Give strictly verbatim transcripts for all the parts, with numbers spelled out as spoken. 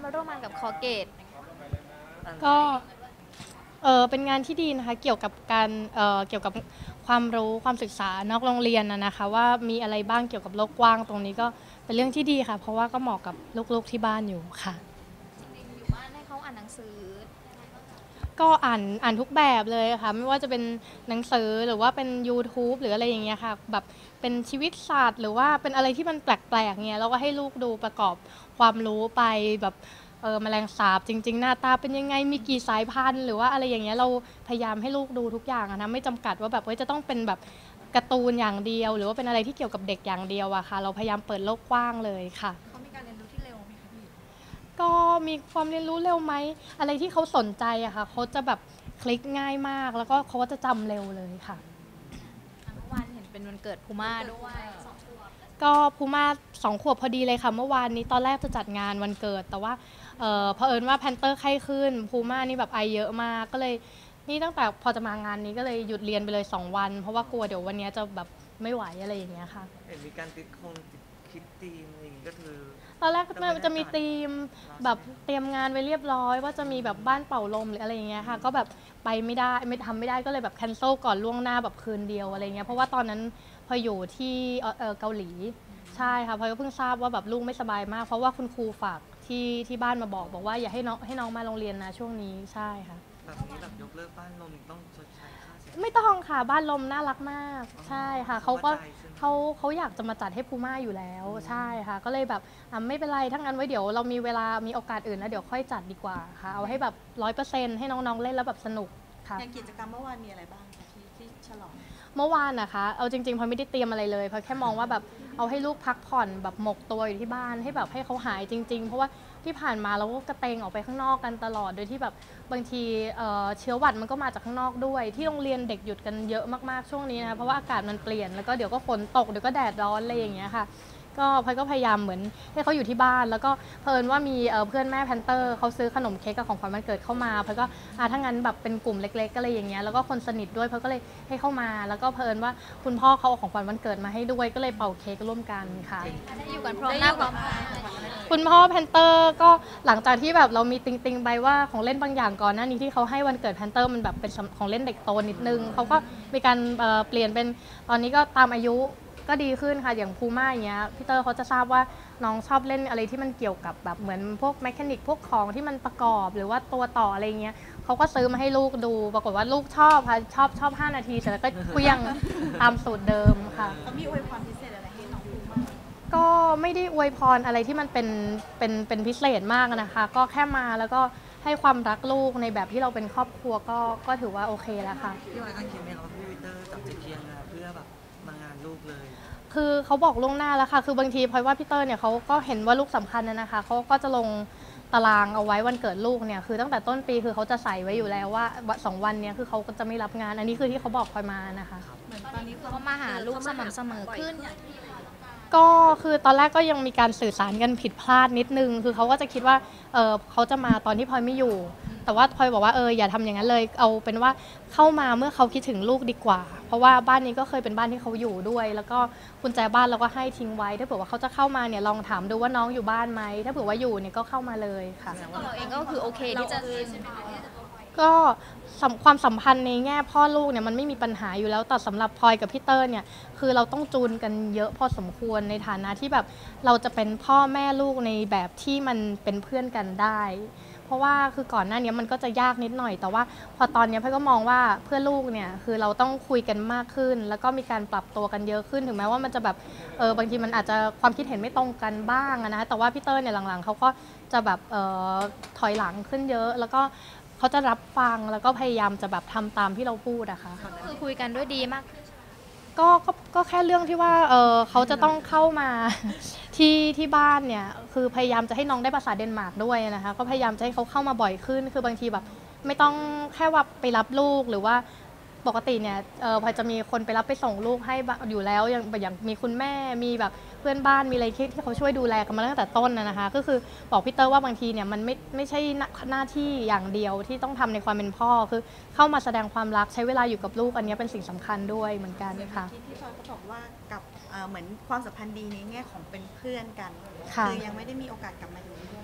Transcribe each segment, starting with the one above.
มาร่วมงานกับคอเกตก็เออเป็นงานที่ดีนะคะเกี่ยวกับการเอ่อเกี่ยวกับความรู้ความศึกษานอกโรงเรียนนะนะคะว่ามีอะไรบ้างเกี่ยวกับโลกกว้างตรงนี้ก็เป็นเรื่องที่ดีค่ะเพราะว่าก็เหมาะกับลูกๆที่บ้านอยู่ค่ะจริงๆอยู่บ้านให้เขาอ่านหนังสือก็อ่านอ่านทุกแบบเลยค่ะไม่ว่าจะเป็นหนังสือหรือว่าเป็น ยูทูบ หรืออะไรอย่างเงี้ยค่ะแบบเป็นชีวิตศาสตร์หรือว่าเป็นอะไรที่มันแปลกๆเงี้ยเราก็ให้ลูกดูประกอบความรู้ไปแบบเออแมลงสาบจริงๆหน้าตาเป็นยังไงมีกี่สายพันธุ์หรือว่าอะไรอย่างเงี้ยเราพยายามให้ลูกดูทุกอย่างนะไม่จำกัดว่าแบบว่าจะต้องเป็นแบบการ์ตูนอย่างเดียวหรือว่าเป็นอะไรที่เกี่ยวกับเด็กอย่างเดียวอะค่ะเราพยายามเปิดโลกกว้างเลยค่ะเขามีการเรียนรู้ที่เร็วไหมคะพี่ก็มีความเรียนรู้เร็วไหมอะไรที่เขาสนใจอะค่ะเขาจะแบบคลิกง่ายมากแล้วก็เขาก็จะจำเร็วเลยค่ะเมื่อวานเห็นเป็นวันเกิดพูม่าด้วยก็พูม่าสองขวบพอดีเลยค่ะเมื่อวานนี้ตอนแรกจะจัดงานวันเกิดแต่ว่าเออเผอิญว่าแพนเตอร์ไข้ขึ้นพูม่านี่แบบไอเยอะมากก็เลยนี่ตั้งแต่พอจะมางานนี้ก็เลยหยุดเรียนไปเลยสองวันเพราะว่ากลัวเดี๋ยววันนี้จะแบบไม่ไหวอะไรอย่างเงี้ยค่ะเห็นมีการติดคงติดคิดธีมอะไรอย่างงี้ก็คือตอนแรกมันจะมีธีมแบบเตรียมงานไว้เรียบร้อยว่าจะมีแบบบ้านเป่าลมหรืออะไรอย่างเงี้ยค่ะก็แบบไปไม่ได้ไม่ทำไม่ได้ก็เลยแบบแคนเซิลก่อนล่วงหน้าแบบคืนเดียวอะไรเงี้ยเพราะว่าตอนนั้นพออยู่ที่เออเกาหลีใช่ค่ะพอก็เพิ่งทราบว่าแบบลูกไม่สบายมากเพราะว่าคุณครูฝากที่ที่บ้านมาบอกบอกว่าอย่าให้น้องให้น้องมาโรงเรียนนะช่วงนี้ใช่ค่ะแบบนี้แบบยกเลิกบ้านลมต้องชดใช้ค่าเสียไม่ต้องค่ะบ้านลมน่ารักมากใช่ค่ะเขาก็ใจใช่ไหมเขาเขาอยากจะมาจัดให้พูม่าอยู่แล้วใช่ค่ะก็เลยแบบอ่ะไม่เป็นไรทั้างนั้นไว้เดี๋ยวเรามีเวลามีโอกาสอื่นแล้วเดี๋ยวค่อยจัดดีกว่าค่ะเอาให้แบบร้อยเปอร์เซ็นต์ให้น้องๆเล่นแล้วแบบสนุกค่ะอย่างกิจกรรมเมื่อวานมีอะไรบ้างคะที่ที่ฉลองเมื่อวานนะคะเอาจริงๆพลอยไม่ได้เตรียมอะไรเลยพลอยแค่มองว่าแบบเอาให้ลูกพักผ่อนแบบหมกตัวอยู่ที่บ้านให้แบบให้เขาหายจริงๆเพราะว่าที่ผ่านมาเราก็กระเตงออกไปข้างนอกกันตลอดโดยที่แบบบางทีเอ่อเชื้อหวัดมันก็มาจากข้างนอกด้วยที่โรงเรียนเด็กหยุดกันเยอะมากๆช่วงนี้นะคะเพราะว่าอากาศมันเปลี่ยนแล้วก็เดี๋ยวก็ฝนตกเดี๋ยวก็แดดร้อนอะไรอย่างเงี้ยค่ะก็พลอยก็พยายามเหมือนให้เขาอยู่ที่บ้านแล้วก็เพิ่นว่ามีเเพื่อนแม่แพนเตอร์เขาซื้อขนมเค้กกับของขวัญวันเกิดเข้ามาพลอยก็อ่าถ้างั้นแบบเป็นกลุ่มเล็กๆก็เลยอย่างเงี้ยแล้วก็คนสนิทด้วยพลอยก็เลยให้เข้ามาแล้วก็เพิ่นว่าคุณพ่อเขาเอาของขวัญวันเกิดมาให้ด้วยก็เลยเป่าเค้กร่วมกันค่ะได้อยู่กันพร้อมหน้าพร้อมตาคุณพ่อแพนเตอร์ก็หลังจากที่แบบเรามีติงติงไปว่าของเล่นบางอย่างก่อนหน้านี้ที่เขาให้วันเกิดแพนเตอร์มันแบบเป็นของเล่นเด็กโตนิดนึงเขาก็มีการเเปลี่ยนเป็นตอนนี้ก็ตามอายุก็ดีขึ้นค่ะอย่างพูม่าอย่างเงี้ยพี่เตอร์เขาจะทราบว่าน้องชอบเล่นอะไรที่มันเกี่ยวกับแบบเหมือนพวกแมคานิกพวกของที่มันประกอบหรือว่าตัวต่ออะไรเงี้ยเขาก็ซื้อมาให้ลูกดูปรากฏว่าลูกชอบค่ะชอบชอบห้านาทีเสร็จแล้วก็เคลี้ยงตามสูตรเดิมค่ะเขามีอวยพรพิเศษอะไรให้น้องภูมิบ้างก็ไม่ได้อวยพรอะไรที่มันเป็นเป็นเป็นพิเศษมากนะคะก็แค่มาแล้วก็ให้ความรักลูกในแบบที่เราเป็นครอบครัวก็ก็ถือว่าโอเคแล้วค่ะพี่วายก็คิดไหมครับว่าพี่วิเตอร์จับจะเคียงงานเพื่อแบบมางานลูกเลยคือเขาบอกล่วงหน้าแล้วค่ะคือบางทีพลอยว่าพี่เตอร์เนี่ยเขาก็เห็นว่าลูกสำคัญนะนะคะเขาก็จะลงตารางเอาไว้วันเกิดลูกเนี่ยคือตั้งแต่ต้นปีคือเขาจะใส่ไว้อยู่แล้วว่าสองวันเนี้ยคือเขาก็จะไม่รับงานอันนี้คือที่เขาบอกพลอยมานะคะเหมือนตอนนี้เขามาหาลูกสม่ำเสมอขึ้นก็คือตอนแรกก็ยังมีการสื่อสารกันผิดพลาดนิดนึงคือเขาก็จะคิดว่าเออเขาจะมาตอนที่พลอยไม่อยู่แต่ว่าพลอยบอกว่าเอออย่าทำอย่างนั้นเลยเอาเป็นว่าเข้ามาเมื่อเขาคิดถึงลูกดีกว่าเพราะว่าบ้านนี้ก็เคยเป็นบ้านที่เขาอยู่ด้วยแล้วก็กุญแจบ้านเราก็ให้ทิ้งไว้ถ้าเผื่อว่าเขาจะเข้ามาเนี่ยลองถามดูว่าน้องอยู่บ้านไหมถ้าเผื่อว่าอยู่เนี่ยก็เข้ามาเลยค่ะตัวเราเองก็คือโอเคที่จะก็ความสัมพันธ์ในแง่พ่อลูกเนี่ยมันไม่มีปัญหาอยู่แล้วแต่สำหรับพลอยกับพี่เตอร์เนี่ยคือเราต้องจูนกันเยอะพอสมควรในฐานะที่แบบเราจะเป็นพ่อแม่ลูกในแบบที่มันเป็นเพื่อนกันได้เพราะว่าคือก่อนหน้านี้มันก็จะยากนิดหน่อยแต่ว่าพอตอนนี้พลอยก็มองว่าเพื่อลูกเนี่ยคือเราต้องคุยกันมากขึ้นแล้วก็มีการปรับตัวกันเยอะขึ้นถึงแม้ว่ามันจะแบบเออบางทีมันอาจจะความคิดเห็นไม่ตรงกันบ้างนะแต่ว่าพี่เตอร์เนี่ยหลังๆเขาก็จะแบบเออถอยหลังขึ้นเยอะแล้วก็เขาจะรับฟังแล้วก็พยายามจะแบบทำตามที่เราพูดอะค่ะคือคุยกันด้วยดีมากก็ก็ก็แค่เรื่องที่ว่าเออเขาจะต้องเข้ามาที่ที่บ้านเนี่ยคือพยายามจะให้น้องได้ภาษาเดนมาร์กด้วยนะคะก็พยายามจะให้เขาเข้ามาบ่อยขึ้นคือบางทีแบบไม่ต้องแค่ว่าไปรับลูกหรือว่าปกติเนี่ยเออพอจะมีคนไปรับไปส่งลูกให้อยู่แล้วอย่างอย่างมีคุณแม่มีแบบเพื่อนบ้านมีอะไรที่เขาช่วยดูแลกันมาตั้งแต่ต้นนะคะก็คือบอกพี่เตอร์ว่าบางทีเนี่ยมันไม่ไม่ใช่หน้าที่อย่างเดียวที่ต้องทำในความเป็นพ่อคือเข้ามาแสดงความรักใช้เวลาอยู่กับลูกอันนี้เป็นสิ่งสำคัญด้วยเหมือนกันค่ะที่ที่พลอยก็บอกว่ากับเหมือนความสัมพันธ์ดีในแง่ของเป็นเพื่อนกันคือยังไม่ได้มีโอกาสกลับมาอยู่ร่วม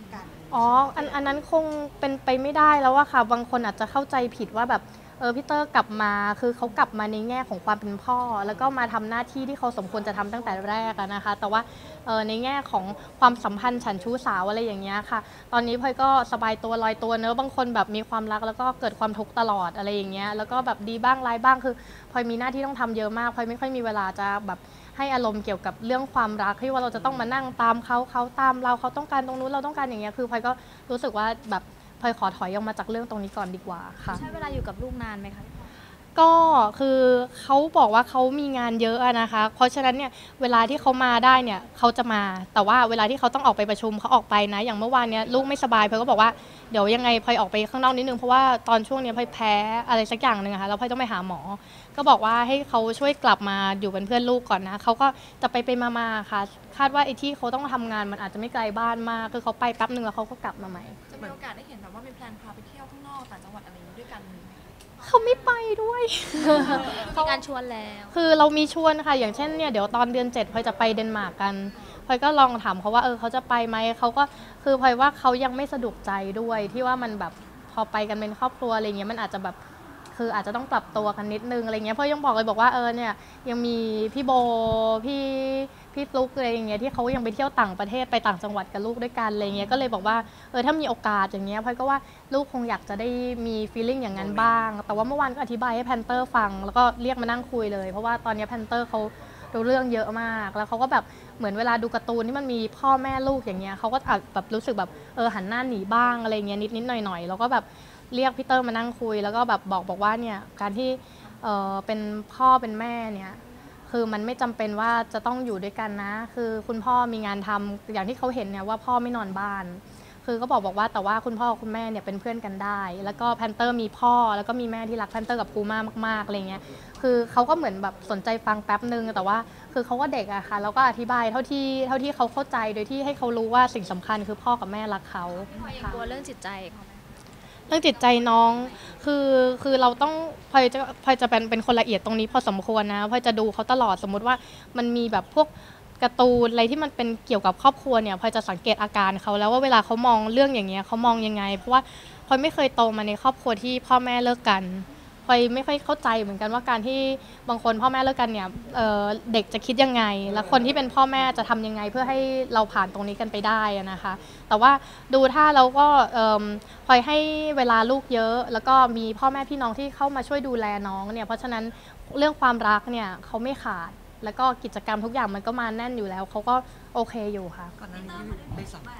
กันอ๋ออันอันนั้นคงเป็นไปไม่ได้แล้วอะค่ะบางคนอาจจะเข้าใจผิดว่าแบบเออพี่เตอร์กลับมาคือเขากลับมาในแง่ของความเป็นพ่อ แล้วก็มาทำหน้าที่ที่เขาสมควรจะทำตั้งแต่แรกอะนะคะแต่ว่าเออในแง่ของความสัมพันธ์ฉันชู้สาวอะไรอย่างเงี้ยค่ะตอนนี้พลอยก็สบายตัวลอยตัวเนอะบางคนแบบมีความรักแล้วก็เกิดความทุกข์ตลอดอะไรอย่างเงี้ยแล้วก็แบบดีบ้างร้ายบ้างคือพลอยมีหน้าที่ต้องทำเยอะมากพลอยไม่ค่อยมีเวลาจะแบบให้อารมณ์เกี่ยวกับเรื่องความรักที่ว่าเราจะต้องมานั่งตามเขาเขาตามเราเขาต้องการตรงนู้นเราต้องการอย่างเงี้ยคือพลอยก็รู้สึกว่าแบบพลอยขอถอยออกมาจากเรื่องตรงนี้ก่อนดีกว่าค่ะใช้เวลาอยู่กับลูกนานไหมคะก็คือเขาบอกว่าเขามีงานเยอะอะนะคะ เพราะฉะนั้นเนี่ยเวลาที่เขามาได้เนี่ยเขาจะมา แต่ว่าเวลาที่เขาต้องออกไปประชุมเขาออกไปนะ อย่างเมื่อวานเนี้ยลูกไม่สบายพลอยก็บอกว่าเดี๋ยวยังไงพลอยออกไปข้างนอกนิดนึงเพราะว่าตอนช่วงเนี้ยพลอยแพ้อะไรสักอย่างหนึ่งอะค่ะแล้วพลอยต้องไปหาหมอ ก็บอกว่าให้เขาช่วยกลับมาอยู่เป็นเพื่อนลูกก่อนนะเขาก็จะไปไปมาๆค่ะ คาดว่าไอ้ที่เขาต้องทำงานมันอาจจะไม่ไกลบ้านมากคือเขาไปแป๊บนึงแล้วเขาก็กลับมาใหม่จะมีโอกาสได้เห็นแบบว่ามีแพลนพาไปเที่ยวข้างนอกต่างจังหวัดอะไรอย่างนี้ด้วยกันไหมคะเขาไม่ไปด้วยมีการชวนแล้วคือเรามีชวนค่ะอย่างเช่นเนี่ยเดี๋ยวตอนเดือนเจ็ดพลอยจะไปเดนมาร์กกันพลอยก็ลองถามเขาว่าเออเขาจะไปไหมเขาก็คือพลอยว่าเขายังไม่สะดวกใจด้วยที่ว่ามันแบบพอไปกันเป็นครอบครัวอะไรเงี้ยมันอาจจะแบบคืออาจจะต้องปรับตัวกันนิดนึงอะไรเงี้ยเพราะยังบอกเลยบอกว่าเออเนี่ยยังมีพี่โบพี่พี่ฟลุ๊กอะไรอย่างเงี้ยที่เขายังไปเที่ยวต่างประเทศไปต่างจังหวัดกับลูกด้วยกันอะไรเงี้ยก็เลยบอกว่าเออถ้ามีโอกาสอย่างเงี้ยพลอยก็ว่าลูกคงอยากจะได้มี feeling อย่างนั้นบ้าง แต่ว่าเมื่อวานก็อธิบายให้แพนเตอร์ฟังแล้วก็เรียกมานั่งคุยเลยเพราะว่าตอนนี้แพนเตอร์เขารู้เรื่องเยอะมากแล้วเขาก็แบบเหมือนเวลาดูการ์ตูนที่มันมีพ่อแม่ลูกอย่างเงี้ยเขาก็อาจแบบรู้สึกแบบเออหันหน้าหนีบ้างอะไรเงี้ยนิดนิดหน่อยหน่อยแล้วก็แบบเรียกพี่เตอร์มานั่งคุยแล้วก็แบบบอกบอกว่าเนี่ยการที่เออเป็นพ่อเป็นแม่เนี่ยคือมันไม่จำเป็นว่าจะต้องอยู่ด้วยกันนะคือคุณพ่อมีงานทำอย่างที่เขาเห็นเนี่ยว่าพ่อไม่นอนบ้านคือก็บอกบอกว่าแต่ว่าคุณพ่อคุณแม่เนี่ยเป็นเพื่อนกันได้แล้วก็แพนเตอร์มีพ่อแล้วก็มีแม่ที่รักแพนเตอร์กับปูม่ามากๆอะไรเงี้ยคือเขาก็เหมือนแบบสนใจฟังแป๊บนึงแต่ว่าคือเขาก็เด็กอะค่ะแล้วก็อธิบายเท่าที่เท่าที่เขาเข้าใจโดยที่ให้เขารู้ว่าสิ่งสำคัญคือพ่อกับแม่รักเขาพลอยยังกลัวเรื่องจิตใจเขาไหมเรื่องจิตใจน้องคือคือเราต้องพลอยจะพลอยจะเป็นเป็นคนละเอียดตรงนี้พอสมควรนะพลอยจะดูเขาตลอดสมมุติว่ามันมีแบบพวกการ์ตูนอะไรที่มันเป็นเกี่ยวกับครอบครัวเนี่ยพลอยจะสังเกตอาการเขาแล้วว่าเวลาเขามองเรื่องอย่างเงี้ยเขามองยังไงเพราะว่าพลอยไม่เคยโตมาในครอบครัวที่พ่อแม่เลิกกันพลอยไม่ค่อยเข้าใจเหมือนกันว่าการที่บางคนพ่อแม่เลิกกันเนี่ยเอ่อเด็กจะคิดยังไงแล้วคนที่เป็นพ่อแม่จะทำยังไงเพื่อให้เราผ่านตรงนี้กันไปได้อะนะคะแต่ว่าดูถ้าเราก็เอิ่มพลอยให้เวลาลูกเยอะแล้วก็มีพ่อแม่พี่น้องที่เข้ามาช่วยดูแลน้องเนี่ยเพราะฉะนั้นเรื่องความรักเนี่ยเขาไม่ขาดแล้วก็กิจกรรมทุกอย่างมันก็มาแน่นอยู่แล้วเขาก็โอเคอยู่ค่ะก่อนหน้านี้ได้สัมภาษณ์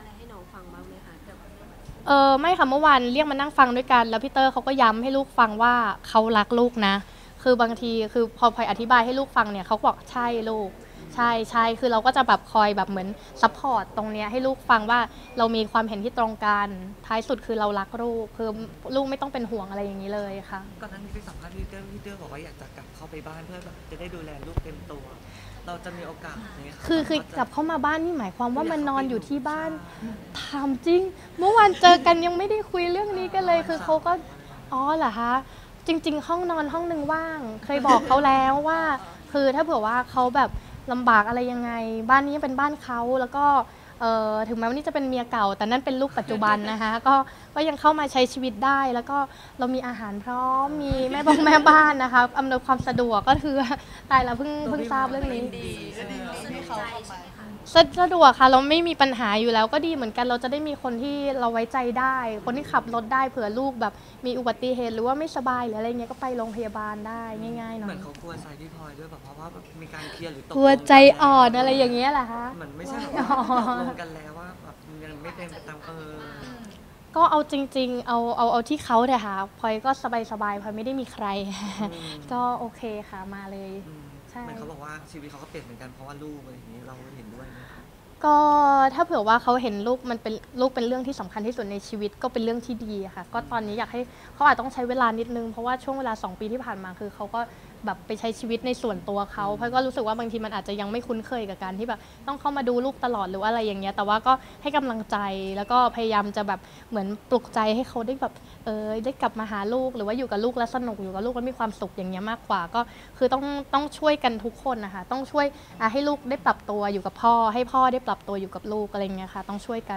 เออไม่ค่ะเมื่อวานเรียกมานั่งฟังด้วยกันแล้วพี่เตอร์เขาก็ย้ำให้ลูกฟังว่าเขารักลูกนะคือบางทีคือพอพลอยอธิบายให้ลูกฟังเนี่ยเขาบอกใช่ลูกใช่ใช่คือเราก็จะแบบคอยแบบเหมือนซัพพอร์ตตรงเนี้ยให้ลูกฟังว่าเรามีความเห็นที่ตรงกันท้ายสุดคือเรารักลูกคือลูกไม่ต้องเป็นห่วงอะไรอย่างนี้เลยค่ะก่อนหน้านี้ได้สัมภาษณ์พี่เตอร์พี่เตอร์บอกว่าอยากจะกลับเข้าไปบ้านเพื่อแบบจะได้ดูแลลูกเต็มตัว เราจะมีโอกาสไหมคะคือคือกลับเข้ามาบ้านนี่หมายความว่ามันนอนอยู่ที่บ้านถามจริง เมื่อวานเจอกันยังไม่ได้คุยเรื่องนี้กันเลย คือเขาก็อ๋อเหรอคะจริง ๆ ห้องนอนห้องหนึ่งว่าง เคยบอกเขาแล้วว่า คือถ้าเผื่อว่าเขาแบบลำบากอะไรยังไง บ้านนี้เป็นบ้านเขาแล้วก็เอ่อถึงแม้ว่านี่จะเป็นเมียเก่า แต่นั่นเป็นลูกปัจจุบันนะคะก็ก็ยังเข้ามาใช้ชีวิตได้ แล้วก็เรามีอาหารพร้อมมีแม่บ้านแม่บ้านนะคะอำนวยความสะดวกก็คือตายแล้วเพิ่งเพิ่งทราบเรื่องนี้ที่เขาออกมาสะสะดวกค่ะเราไม่มีปัญหาอยู่แล้วก็ดีเหมือนกันเราจะได้มีคนที่เราไว้ใจได้ คนที่ขับรถได้เผื่อลูกแบบมีอุบัติเหตุหรือว่าไม่สบายหรืออะไรเงี้ยก็ไปโรงพยาบาลได้ง่ายๆหน่เหอมืยอนเขากลัวใจพี่พลอยด้วยแบบเพราะว่าแบบมีการเคลียร์หรือตกกลัวใจอ่อนอะไรอย่างเงี้ยเหรอคะเหมือนไม่ใช่แบบอ๋ว่าอตกลงกันแล้วว่าแบบยังไม่เป็นไปตามเออก็เอาจริงๆเอาเอาเอาที่เขาเถอะค่ะพลอยก็สบายๆพลอยไม่ได้มีใคร ก็โอเคค่ะมาเลยอืมใช่เหมือนเขาบอกว่าชีวิตเขาก็เปลี่ยนเหมือนกันเพราะว่าลูกอะไรอย่างนี้เราเห็นด้วยไหมคะก็ถ้าเผื่อว่าเขาเห็นลูกมันเป็นลูกเป็นเรื่องที่สำคัญที่สุดในชีวิตก็เป็นเรื่องที่ดีอะค่ะก็ตอนนี้อยากให้เขาอาจต้องใช้เวลานิดนึงเพราะว่าช่วงเวลาสองปีที่ผ่านมาคือเขาก็แบบไปใช้ชีวิตในส่วนตัวเขาเพราะก็รู้สึกว่าบางทีมันอาจจะยังไม่คุ้นเคยกับการที่แบบต้องเข้ามาดูลูกตลอดหรือว่าอะไรอย่างเงี้ยแต่ว่าก็ให้กำลังใจแล้วก็พยายามจะแบบเหมือนปลุกใจให้เขาได้แบบเออได้กลับมาหาลูกหรือว่าอยู่กับลูกแล้วสนุกอยู่กับลูกแล้วมีความสุขอย่างเงี้ยมากกว่าก็คือต้องต้องช่วยกันทุกคนนะคะต้องช่วยอ่ะให้ลูกได้ปรับตัวอยู่กับพ่อให้พ่อได้ปรับตัวอยู่กับลูกอะไรเงี้ยค่ะต้องช่วยกันอืม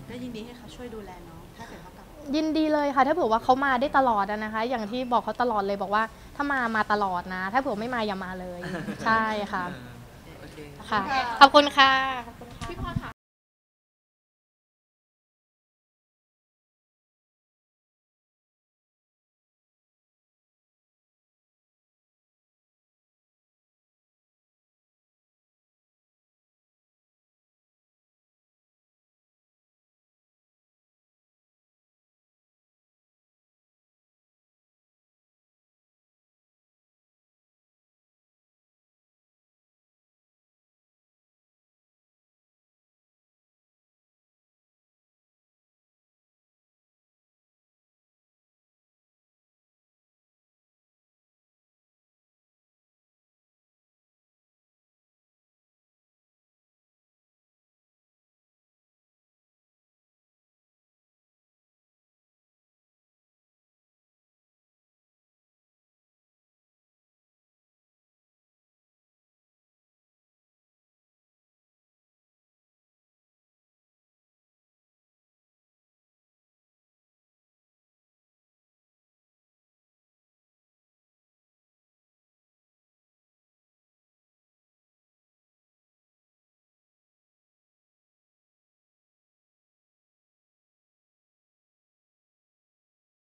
ก็ยินดีให้เขาช่วยดูแลน้องถ้าเกิดเขากลับยินดีเลยค่ะ ถ้าเผื่อว่าเขามาได้ตลอดอะนะคะ อย่างที่บอกเขาตลอดเลยบอกว่าถ้ามามาตลอดนะ ถ้าเผื่อไม่มาอย่ามาเลย ใช่ค่ะโอเคค่ะ ขอบคุณค่ะพี่พอถ